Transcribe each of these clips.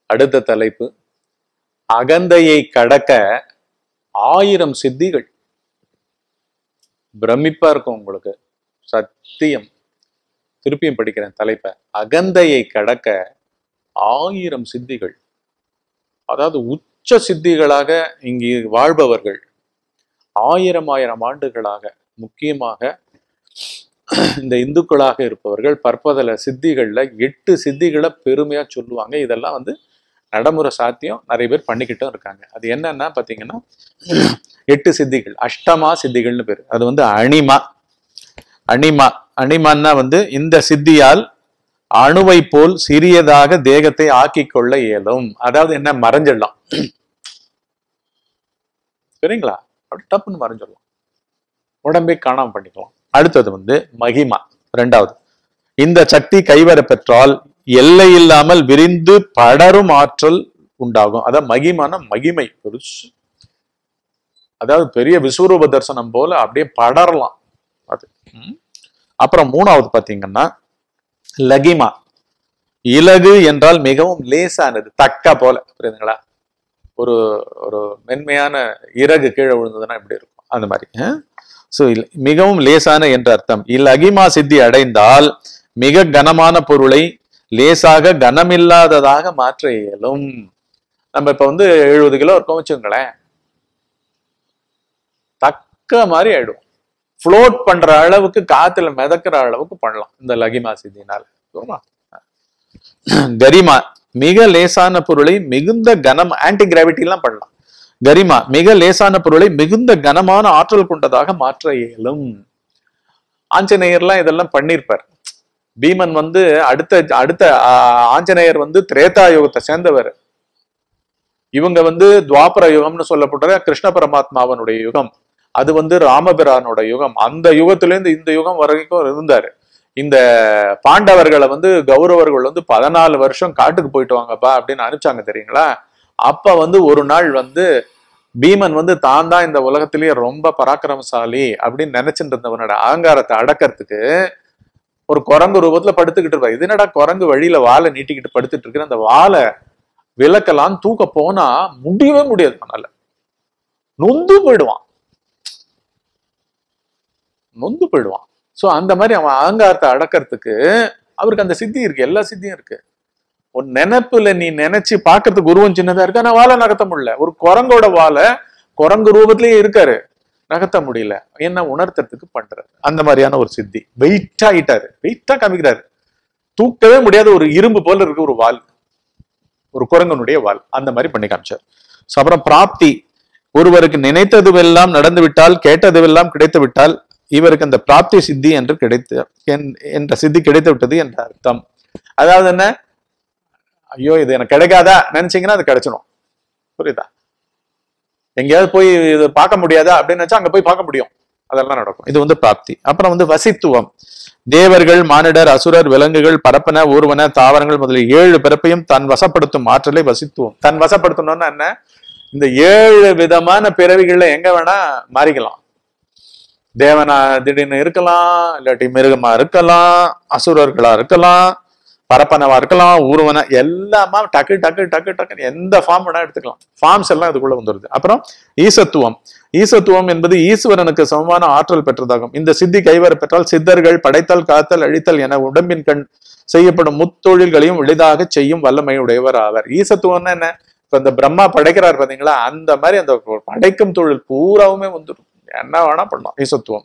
அடுத்த தலைப்பு, அகந்தையை கடக்க 1000 சித்திகள். பிரமிப்பா இருக்கும் உங்களுக்கு, சத்தியம். திருப்பியும் படிக்கிறேன் தலைப்பை. அகந்தையை கடக்க 1000 சித்திகள். அதாவது உச்ச சித்திகளாக இங்கு வாழ்பவர்கள் 1000 ஆண்டுகளாக, முக்கியமாக இந்த இந்துக்களாக இருப்பவர்கள் பற்பதல சித்திகள்ல 8 சித்திகளை பெருமையா சொல்லுவாங்க. இதெல்லாம் வந்து நடைமுறை சாத்தியம், நிறைய பேர் பண்ணிக்கிட்டும் இருக்காங்க. அது என்னன்னா பாத்தீங்கன்னா 8 சித்திகள், அஷ்டமா சித்திகள்னு பேரு. அது வந்து அணிமான்னா வந்து இந்த சித்தியால் அணுவை போல் சிறியதாக தேகத்தை ஆக்கி கொள்ள இயலும். அதாவது என்ன, மறைஞ்சிடலாம். சரிங்களா? அப்படி டப்புன்னு மறைஞ்சிடலாம், உடம்பை காணாம பண்ணிக்கலாம். அடுத்தது வந்து மகிமா, 2வது. இந்த சக்தி கைவர பெற்றால் எல்லை இல்லாமல் விரிந்து படரும் ஆற்றல் உண்டாகும். அதாவது மகிமான மகிமை பெருசு, அதாவது பெரிய விஸ்வரூப தரிசனம் போல அப்படியே படரலாம் அது. அப்புறம் 3வது பாத்தீங்கன்னா லகிமா. இலகு என்றால் மிகவும் லேசானது, தக்க போல. புரியுதுங்களா? ஒரு ஒரு மென்மையான இறகு கீழே விழுந்ததுன்னா எப்படி இருக்கும், அந்த மாதிரி. சோ மிகவும் லேசான என்ற அர்த்தம். இலகிமா சித்தி அடைந்தால் மிக கனமான பொருளை லேசாக கனமில்லாததாக மாற்ற இயலும். நம்ம இப்ப வந்து 70 கிலோ இருக்கோம் வச்சுங்களேன், தக்க மாதிரி ஆயிடும். ஃப்ளோட் பண்ற அளவுக்கு, காத்துல மிதக்கிற அளவுக்கு பண்ணலாம் இந்த லகிமா சித்தினால. கரிமா, மிக லேசான பொருளை மிகுந்த கனம், ஆன்டி கிராவிட்டி எல்லாம் பண்ணலாம். கரிமா, மிக லேசான பொருளை மிகுந்த கனமான ஆற்றல் கொண்டதாக மாற்ற இயலும். ஆஞ்சநேயர்லாம் இதெல்லாம் பண்ணிருப்பார். பீமன் வந்து அடுத்த ஆஞ்சநேயர் வந்து திரேதா யுகத்தை சேர்ந்தவர். இவங்க வந்து துவாபர யுகம்னு சொல்லப்பட்ட கிருஷ்ண பரமாத்மாவனுடைய யுகம். அது வந்து ராமபிரானோட யுகம். அந்த யுகத்திலேருந்து இந்த யுகம் வரைக்கும் இருந்தாரு. இந்த பாண்டவர்களை வந்து கௌரவர்கள் வந்து 14 வருஷம் காட்டுக்கு போயிட்டு வாங்கப்பா அப்படின்னு அனுப்பிச்சாங்க தெரியுங்களா? அப்ப வந்து ஒரு நாள் வந்து பீமன் வந்து தான் தான் இந்த உலகத்திலேயே ரொம்ப பராக்கிரமசாலி அப்படின்னு நினைச்சுட்டு இருந்தவனோட அகங்காரத்தை அடக்கிறதுக்கு ஒரு குரங்கு ரூபத்துல படுத்துக்கிட்டு இருப்பா. இது என்னடா குரங்கு வழியில வாழை நீட்டிக்கிட்டு படுத்துட்டு இருக்கிற, அந்த வாழை விளக்கெல்லாம் தூக்க போனா முடியவே முடியாது, அதனால நொந்து போயிடுவான். சோ அந்த மாதிரி அவன் அகங்காரத்தை அடக்கிறதுக்கு அவருக்கு அந்த சித்தி இருக்கு, எல்லா சித்தியும் இருக்கு. உன் நினைப்புல நீ நினைச்சு பாக்குறதுக்கு உருவம் சின்னதா இருக்கு, ஆனா வாழை நகர்த்த முடியல. ஒரு குரங்கோட வாழை குரங்கு ரூபத்திலேயே இருக்காரு, நகர்த்த முடியல. என்ன உணர்த்துறதுக்கு பண்றாரு அந்த மாதிரியான ஒரு சித்தி. வெயிட்டா ஆயிட்டாரு, வெயிட்டா காமிக்கிறாரு. தூக்கவே முடியாத ஒரு இரும்பு போல இருக்கு ஒரு வால், ஒரு குரங்கனுடைய வால். அந்த மாதிரி பண்ணி காமிச்சார். அப்புறம் பிராப்தி, ஒருவருக்கு நினைத்ததுவெல்லாம் நடந்து விட்டால், கேட்டதுவெல்லாம் கிடைத்து விட்டால் இவருக்கு அந்த பிராப்தி சித்தி என்று என்ற சித்தி கிடைத்து விட்டது என்ற அர்த்தம். அதாவது என்ன, ஐயோ இது எனக்கு கிடைக்காதா நினைச்சீங்கன்னா அது கிடைச்சிடும். புரியுதா? எங்கேயாவது போய் இது பார்க்க முடியாதா அப்படின்னு நினைச்சா அங்க போய் பார்க்க முடியும், அதெல்லாம் நடக்கும். இது வந்து பிராப்தி. அப்புறம் வந்து வசித்துவம். தேவர்கள், மானிடர், அசுரர், விலங்குகள், பரப்பன, ஊர்வன, தாவரங்கள் முதலிய 7 பிறப்பையும் தன் வசப்படுத்தும் ஆற்றலை வசித்துவம். தன் வசப்படுத்தணும்னா என்ன, இந்த 7 விதமான பிறவிகள்ல எங்க வேணா மாறிக்கலாம். தேவனா திடீர்னு இருக்கலாம், இல்லாட்டி மிருகமா இருக்கலாம், அசுரர்களா இருக்கலாம், பரப்பனவா இருக்கலாம், ஊர்வன, எல்லாமா டக்கு டக்கு டக்கு டக்குன்னு எந்த ஃபார்ம் வேணா எடுத்துக்கலாம். ஃபார்ம்ஸ் எல்லாம் இதுக்குள்ள வந்துருது. அப்புறம் ஈசத்துவம். ஈசத்துவம் என்பது ஈஸ்வரனுக்கு சமமான ஆற்றல் பெற்றதாகும். இந்த சித்தி கைவர பெற்றால் சித்தர்கள் படைத்தல், காத்தல், அழித்தல் என உடம்பின் கண் செய்யப்படும் முத்தொழில்களையும் எளிதாக செய்யும் வல்லமையுடையவர் ஆவர். ஈசத்துவம்னா என்ன, இப்ப இந்த பிரம்மா படைக்கிறார் பாத்தீங்களா, அந்த மாதிரி அந்த படைக்கும் தொழில் பூராவுமே வந்துடும், என்ன வேணா பண்ணலாம் ஈசத்துவம்.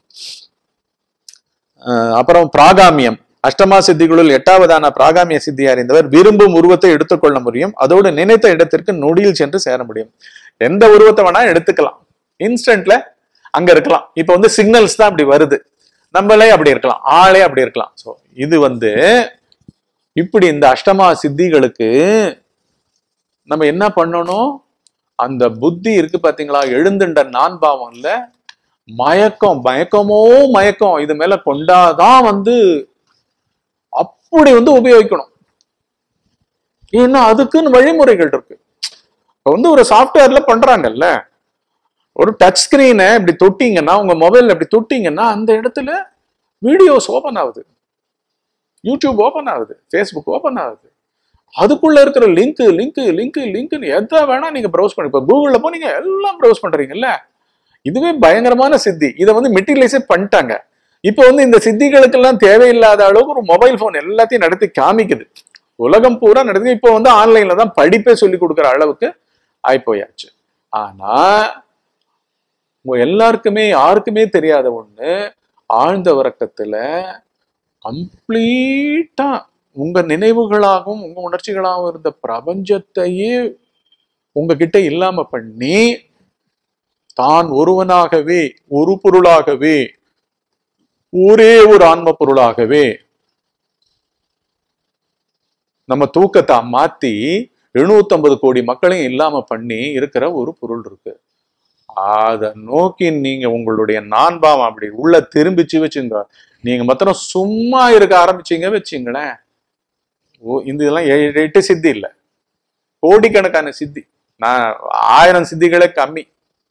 அப்புறம் பிராகாமியம். அஷ்டமா சித்திகளுள் 8வதான பிராகாமிய சித்தி அறிந்தவர் விரும்பும் உருவத்தை எடுத்துக்கொள்ள முடியும். அதோடு நினைத்த இடத்திற்கு நொடியில் சென்று சேர முடியும். எந்த உருவத்தை வேணா எடுத்துக்கலாம், இன்ஸ்டன்ட்ல அங்க இருக்கலாம். இப்ப வந்து சிக்னல்ஸ் தான் அப்படி வருது, நம்மளே அப்படி இருக்கலாம், ஆளே அப்படி இருக்கலாம். சோ இது வந்து இப்படி இந்த அஷ்டமா சித்திகளுக்கு நம்ம என்ன பண்ணணும், அந்த புத்தி இருக்கு பாத்தீங்களா, எழுந்துண்ட நான் பாவம் இல்ல, மயக்கமோ மயக்கம் இது மேல கொண்டாதான் வந்து அப்படி வந்து உபயோகிக்கணும். ஏன்னா அதுக்குன்னு வழிமுறைகள் இருக்கு. இப்ப வந்து ஒரு சாஃப்ட்வேர்ல பண்றாங்கல்ல, ஒரு டச் ஸ்கிரீனை இப்படி தொட்டிங்கன்னா, உங்க மொபைல்ல இப்படி தொட்டிங்கன்னா அந்த இடத்துல வீடியோஸ் ஓபன் ஆகுது, யூடியூப் ஓபன் ஆகுது, ஃபேஸ்புக் ஓபன் ஆகுது. அதுக்குள்ள இருக்கிற லிங்க் எதை வேணா நீங்க ப்ரௌஸ் பண்ணி, இப்ப கூகுள்ல போனீங்க எல்லாம் ப்ரௌஸ் பண்றீங்கல்ல. இதுவே பயங்கரமான சித்தி. இதை வந்து மெட்டீரியலைஸே பண்ணிட்டாங்க. இப்ப வந்து இந்த சித்திகளுக்கெல்லாம் தேவையில்லாத அளவுக்கு ஒரு மொபைல் போன் எல்லாத்தையும் நடத்தி காமிக்குது. உலகம் பூரா நடத்தி இப்போ வந்து ஆன்லைன்ல தான் படிப்பே சொல்லி கொடுக்குற அளவுக்கு ஆயிப்போயாச்சு. ஆனா எல்லாருக்குமே யாருக்குமே தெரியாத ஒண்ணு, ஆழ்ந்த உறக்கத்துல கம்ப்ளீட்டா உங்க நினைவுகளாகவும் உங்க உணர்ச்சிகளாகவும் இருந்த பிரபஞ்சத்தையே உங்ககிட்ட இல்லாம பண்ணி தான் ஒருவனாகவே, ஒரு பொருளாகவே, ஒரே ஒரு ஆன்ம பொருளாகவே நம்ம தூக்கத்தை மாத்தி 750 கோடி மக்களையும் இல்லாம பண்ணி இருக்கிற ஒரு பொருள் இருக்கு. அதை நோக்கி நீங்க உங்களுடைய நான்பாவம் அப்படி உள்ள திரும்பிச்சு வச்சுங்க, நீங்க மாத்திரம் சும்மா இருக்க ஆரம்பிச்சீங்க வச்சுங்களேன், இந்த இதெல்லாம் 8 சித்தி இல்லை, கோடிக்கணக்கான சித்தி. நான் 1000 சித்திகளே கம்மி,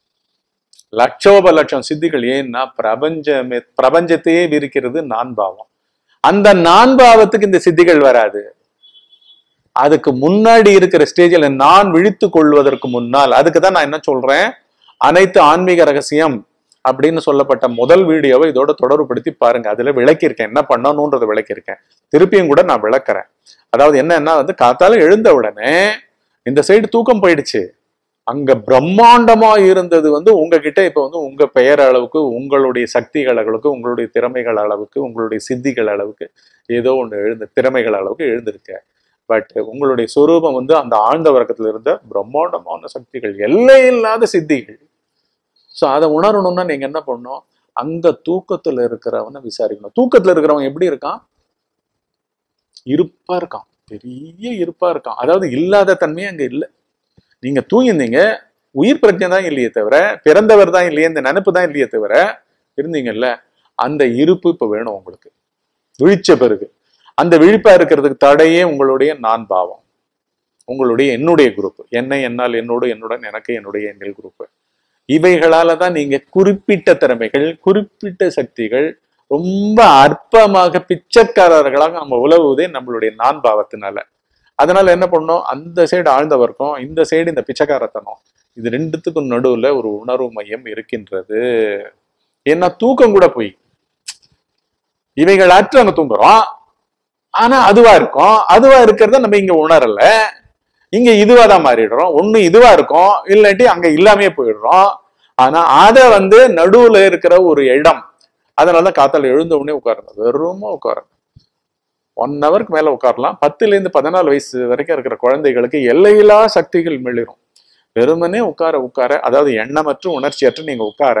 லட்சோப லட்சம் சித்திகள். ஏன்னா பிரபஞ்சத்தையே விரிக்கிறது நான்பாவம். அந்த நான்பாவத்துக்கு இந்த சித்திகள் வராது. அதுக்கு முன்னாடி இருக்கிற ஸ்டேஜில் நான் விழித்து கொள்வதற்கு முன்னால், அதுக்குதான் நான் என்ன சொல்றேன், அனைத்து ஆன்மீக ரகசியம் அப்படின்னு சொல்லப்பட்ட முதல் வீடியோவை இதோட தொடர்புபடுத்தி பாருங்க. அதுல விளக்கியிருக்கேன், என்ன பண்ணணும்ன்றதை விளக்கியிருக்கேன். திருப்பியும் கூட நான் விளக்குறேன். அதாவது என்னன்னா வந்து காத்தால எழுந்த உடனே இந்த சைடு தூக்கம் போயிடுச்சு, அங்க பிரம்மாண்டமா இருந்தது வந்து உங்ககிட்ட இப்ப வந்து உங்க பெயர் அளவுக்கு, உங்களுடைய சக்திகள் அளவுக்கு, உங்களுடைய திறமைகள் அளவுக்கு, உங்களுடைய சித்திகள் அளவுக்கு ஏதோ ஒண்ணு திறமைகள் அளவுக்கு எழுந்திருக்க. பட் உங்களுடைய சொரூபம் வந்து அந்த ஆழ்ந்த உறக்கத்துல இருந்த பிரம்மாண்டமான சக்திகள், எல்லை இல்லாத சித்திகள். ஸோ அதை உணரணும்னா நீங்க என்ன பண்ணணும், அங்க தூக்கத்துல இருக்கிறவனை விசாரிக்கணும். தூக்கத்துல இருக்கிறவன் எப்படி இருக்கான், இருப்பா இருக்கான், பெரிய இருப்பா இருக்கான். அதாவது இல்லாத தன்மையே அங்க இல்லை. நீங்க தூங்கிருந்தீங்க, உயிர் பிரச்சனை தான் இல்லையே தவிர, பிறந்தவர் தான் இல்லையே, இந்த நினைப்பு தான் இல்லையே தவிர இருந்தீங்கல்ல, அந்த இருப்பு இப்ப வேணும் உங்களுக்கு. விழிச்ச பிறகு அந்த விழிப்பா இருக்கிறதுக்கு தடையே உங்களுடைய நான் பாவம், உங்களுடைய என்னுடைய குரூப், என்னை, என்னால், என்னோடு, என்னுடன், எனக்கு, என்னுடைய, எங்கள் குரூப். இவைகளால தான் நீங்க குறிப்பிட்ட திறமைகள், குறிப்பிட்ட சக்திகள் ரொம்ப அற்பமாக பிச்சைக்காரர்களாக நம்ம உலவுவதே நம்மளுடைய நான் பாவத்தினால. அதனால என்ன பண்ணோம், அந்த சைடு ஆழ்ந்தவர்க்கும் இந்த சைடு இந்த பிச்சைக்காரத்தனம், இது ரெண்டுத்துக்கும் நடுவுல ஒரு உணர்வு மையம் இருக்கின்றது. ஏன்னா தூக்கம் கூட போய் இவைகள் ஆற்று அங்க தூங்குறோம், ஆனா அதுவா இருக்கும். அதுவா இருக்கிறத நம்ம இங்க உணரல, இங்க இதுவா தான் மாறிடுறோம். ஒண்ணு இதுவா இருக்கும், இல்லாட்டி அங்க இல்லாமே போயிடுறோம். ஆனா அதை வந்து நடுவுல இருக்கிற ஒரு இடம். அதனாலதான் காத்தால எழுந்த உடனே உட்காருங்க, வெறுமா உட்காருங்க. 1 ஹவருக்கு மேல உட்காரலாம். 10 to 14 வயசு வரைக்கும் இருக்கிற குழந்தைகளுக்கு எல்லையில்லா சக்திகள் மெளிரும். வெறுமனே உட்கார, அதாவது எண்ணமற்று உணர்ச்சியற்று நீங்க உட்கார,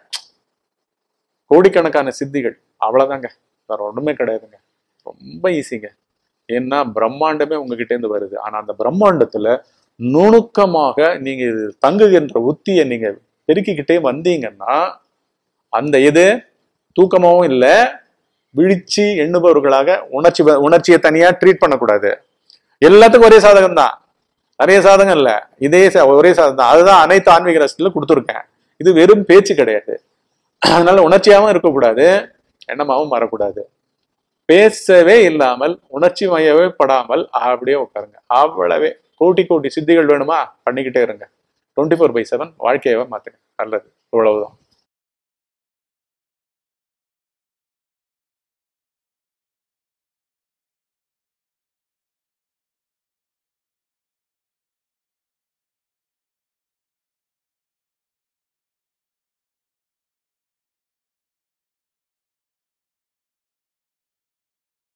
கோடிக்கணக்கான சித்திகள். அவ்வளவுதாங்க, வேற ஒண்ணுமே கிடையாதுங்க. ரொம்ப ஈஸிங்க. ஏன்னா பிரம்மாண்டமே உங்ககிட்ட இருந்து வருது. ஆனா அந்த பிரம்மாண்டத்துல நுணுக்கமாக நீங்க தங்குகின்ற உத்தியை நீங்க பெருக்கிக்கிட்டே வந்தீங்கன்னா, அந்த எது தூக்கமாவும் இல்லை, விழிச்சு எண்ணுபவர்களாக உணர்ச்சியை தனியா ட்ரீட் பண்ணக்கூடாது. எல்லாத்துக்கும் ஒரே சாதகம் தான், நிறைய சாதகம் இல்ல, இதே ஒரே சாதகம் தான். அதுதான் அனைத்து ஆன்மீக ரசத்துல கொடுத்துருக்கேன். இது வெறும் பேச்சு கிடையாது. அதனால உணர்ச்சியாவும் இருக்கக்கூடாது, எண்ணமாவும் மாறக்கூடாது. பேசவே இல்லாமல், உணர்ச்சி மையவே படாமல் அப்படியே உட்காருங்க. அவ்வளவே. கோடி சித்திகள் வேணுமா, பண்ணிக்கிட்டே இருங்க. 24/7 வாழ்க்கையவே மாத்துங்க. நல்லது. இவ்வளவுதான்.